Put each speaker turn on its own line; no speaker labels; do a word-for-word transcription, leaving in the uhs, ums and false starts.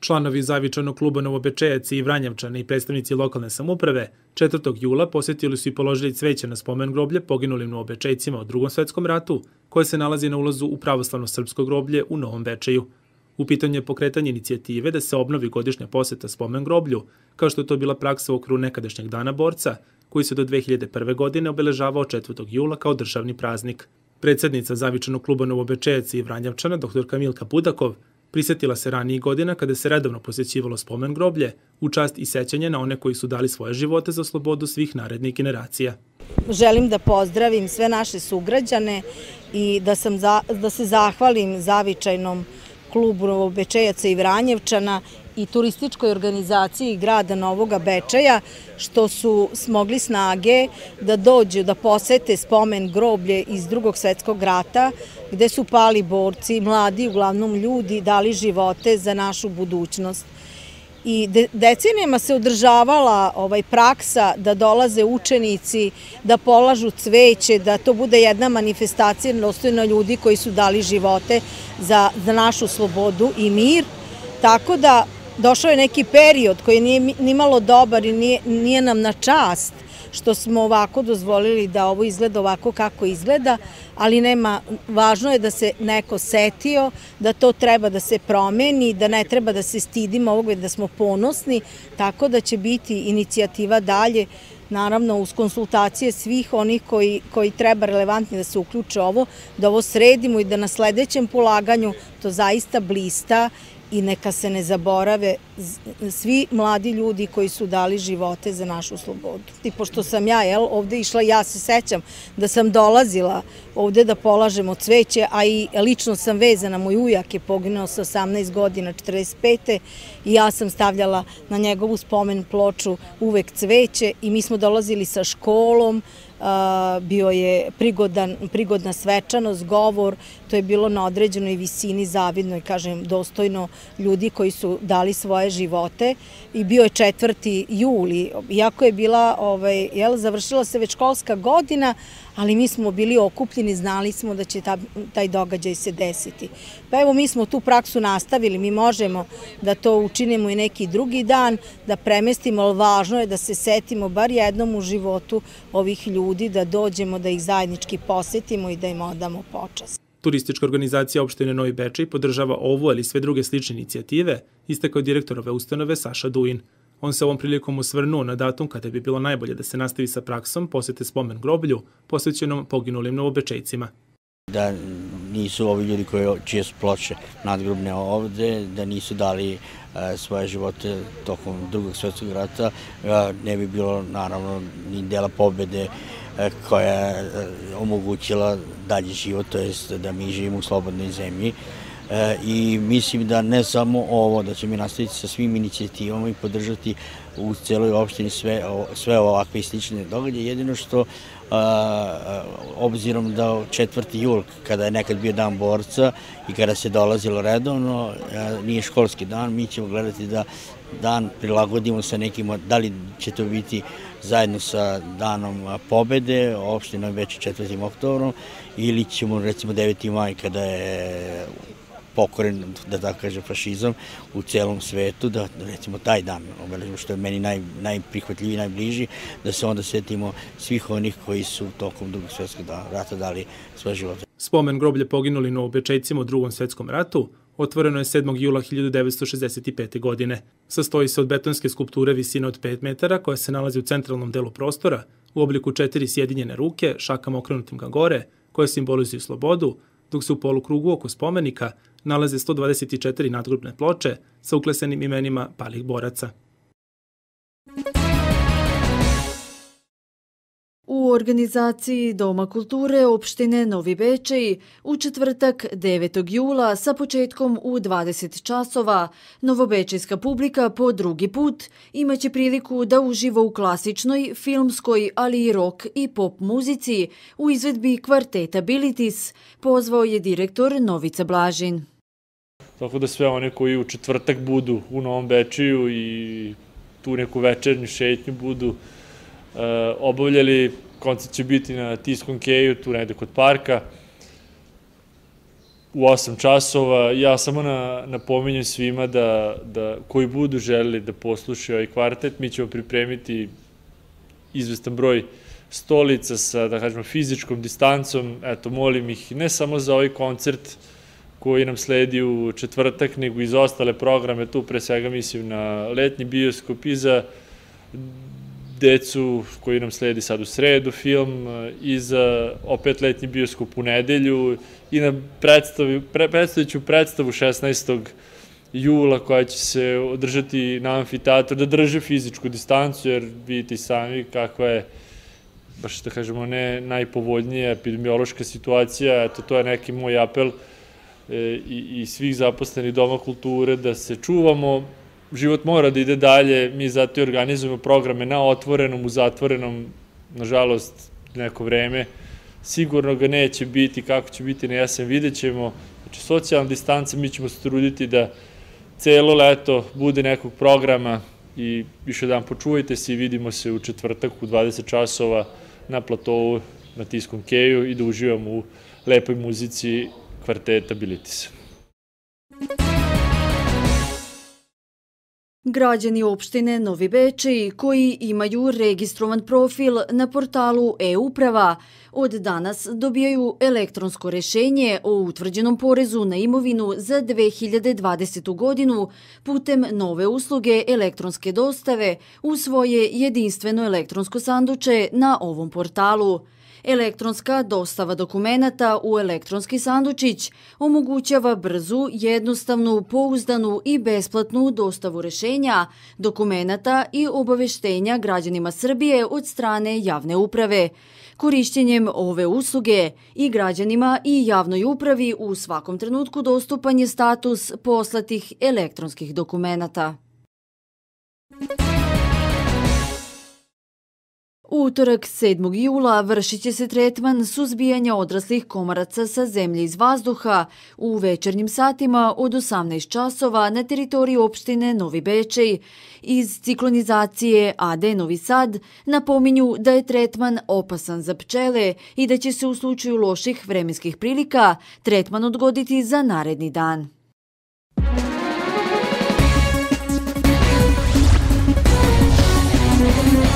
Članovi Zavičajnog kluba Novobečejaci i Vranjevčani i predstavnici lokalne samouprave četvrtog jula posjetili su i položili cveće na spomen groblje poginulim Novobečejcima u Drugom svetskom ratu, koje se nalazi na ulazu u pravoslavno srpsko groblje u Novom Bečeju. U pitanju je pokretanje inicijative da se obnovi godišnja poseta spomen groblju, kao što je to bila praksa u okviru nekadašnjeg Dana borca, koji se do dve hiljade prve. godine obeležavao četvrtog jula kao državni praznik. Predsednica Zavičajnog kluba Novobečejaci i Vranjevčana, doktorka Milka Budakov, prisjetila se ranijih godina kada se redovno posjećivalo spomen groblje u čast i sećanje na one koji su dali svoje živote za slobodu svih narednih generacija.
Želim da pozdravim sve naše sugrađane i da, sam za, da se zahvalim Zavičajnom klubu Novobečejaca i Vranjevčana i turističkoj organizaciji grada Novoga Bečeja što su smogli snage da dođu da posete spomen groblje iz Drugog svetskog rata gde su pali borci, mladi, uglavnom ljudi, dali živote za našu budućnost. I decenijama se održavala ovaj, praksa da dolaze učenici, da polažu cveće, da to bude jedna manifestacija dostojna ljudi koji su dali živote za, za našu slobodu i mir. Tako da došao je neki period koji nije nimalo dobar i nije, nije nam na čast što smo ovako dozvolili da ovo izgleda ovako kako izgleda, ali nema, važno je da se neko setio, da to treba da se promeni, da ne treba da se stidimo ovog, da smo ponosni, tako da će biti inicijativa dalje, naravno uz konsultacije svih onih koji, koji treba relevantni da se uključe ovo, da ovo sredimo i da na sledećem polaganju to zaista blista i neka se ne zaborave svi mladi ljudi koji su dali živote za našu slobodu. I pošto sam ja jel, ovde išla, ja se sećam da sam dolazila ovde da polažemo cveće, a i lično sam vezana, moj ujak je poginuo sa osamnaest godina, četrdeset pete i ja sam stavljala na njegovu spomen ploču uvek cveće i mi smo dolazili sa školom, bio je prigodan, prigodna svečanost, govor, to je bilo na određenoj visini, zavidno i kažem dostojno ljudi koji su dali svoje živote i bio je četvrti juli, iako je bila, ovaj, jel, završila se već školska godina, ali mi smo bili okupljeni, znali smo da će ta, taj događaj se desiti. Pa evo mi smo tu praksu nastavili, mi možemo da to učinimo i neki drugi dan, da premestimo, ali važno je da se setimo bar jednom u životu ovih ljudi, da dođemo, da ih zajednički posetimo i da im odamo počast.
Turistička organizacija opštine Novi Bečej podržava ovu ali sve druge slične inicijative, istakao direktor ove ustanove Saša Duin. On se ovom prilikom osvrnuo na datum kada bi bilo najbolje da se nastavi sa praksom posete spomen groblju posvećenom poginulim Novobečejcima.
Da nisu ovi ljudi koji čije su ploče nadgrobne ovde, da nisu dali svoje živote tokom Drugog svetskog rata, ne bi bilo naravno ni dela pobede koja je omogućila dalji život, to jest da mi živimo u slobodnoj zemlji. I mislim da ne samo ovo, da ćemo mi nastaviti sa svim inicijativama i podržati u celoj opštini sve, sve ovakve i slične događaje. Jedino što, obzirom da četvrti jul, kada je nekad bio dan borca i kada se dolazilo redovno, nije školski dan, mi ćemo gledati da dan prilagodimo sa nekim, da li će to biti zajedno sa danom pobede, opština već četvrtim oktobrom, ili ćemo recimo deveti maj kada je pokoren, da tako kaže, fašizam u celom svetu, da recimo taj dan obeležimo, što je meni naj, najprihvatljiviji, najbliži, da se onda setimo svih onih koji su tokom Drugog svetskog rata dali svoje živote.
Spomen groblje poginuli Novobečejcima u Drugom svetskom ratu otvoreno je sedmog jula hiljadu devetsto šezdeset pete. godine. Sastoji se od betonske skulpture visine od pet metara koja se nalazi u centralnom delu prostora u obliku četiri sjedinjene ruke, šakama okrenutim ka gore, koje simbolizuju slobodu, dok se u polukrugu oko spomenika nalaze sto dvadeset četiri nadgrobne ploče sa uklesanim imenima palih boraca.
U organizaciji Doma kulture opštine Novi Bečej u četvrtak devetog jula sa početkom u dvadeset časova novobečejska publika po drugi put imaće priliku da uživa u klasičnoj, filmskoj, ali i rock i pop muzici u izvedbi kvarteta Bilitis, pozvao je direktor Novica Blažin.
Tako da sve one koji u četvrtak budu u Novom Bečeju i tu neku večernju šetnju budu obavljali, koncert će biti na Tiskom keju, tu negde kod parka. u osam časova. Ja samo napominjem svima da koji budu želeli da poslušaju ovaj kvartet, mi ćemo pripremiti izvestan broj stolica sa, da kažemo, fizičkom distancom. Eto, molim ih ne samo za ovaj koncert koji nam sledi u četvrtak, nego i za ostale programe. Tu pre svega mislim na letnji bioskop i za decu koji nam sledi sad u sredu film i za opet letnji bioskop u nedelju i na predstaviću predstavu šesnaestog jula koja će se održati na amfiteatru, da drže fizičku distancu, jer vidite i sami kakva je, baš da kažemo, ne najpovoljnija epidemiološka situacija. Eto, to je neki moj apel i svih zaposlenih Doma kulture da se čuvamo. Život mora da ide dalje, mi zato i organizujemo programe na otvorenom, u zatvorenom, nažalost, neko vreme. Sigurno ga neće biti, kako će biti na jesen, vidjet ćemo. Znači, socijalna distanca, mi ćemo se truditi da celo leto bude nekog programa i još jedan počuvajte se i vidimo se u četvrtak u dvadeset časova na platovu na Tiskom keju i da uživamo u lepoj muzici kvarteta Bilitis.
Građani opštine Novi Bečej koji imaju registrovan profil na portalu e-uprava od danas dobijaju elektronsko rešenje o utvrđenom porezu na imovinu za dve hiljade dvadesetu godinu putem nove usluge elektronske dostave u svoje jedinstveno elektronsko sanduče na ovom portalu. Elektronska dostava dokumenata u elektronski sandučić omogućava brzu, jednostavnu, pouzdanu i besplatnu dostavu rešenja, dokumenata i obaveštenja građanima Srbije od strane javne uprave. Korišćenjem ove usluge i građanima i javnoj upravi u svakom trenutku dostupan je status poslatih elektronskih dokumenata. U utorak sedmog jula vršit će se tretman suzbijanja odraslih komaraca sa zemlje iz vazduha u večernjim satima od osamnaest časova na teritoriji opštine Novi Bečej. Iz ciklonizacije A D Novi Sad napominju da je tretman opasan za pčele i da će se u slučaju loših vremenskih prilika tretman odgoditi za naredni dan.
Thank you.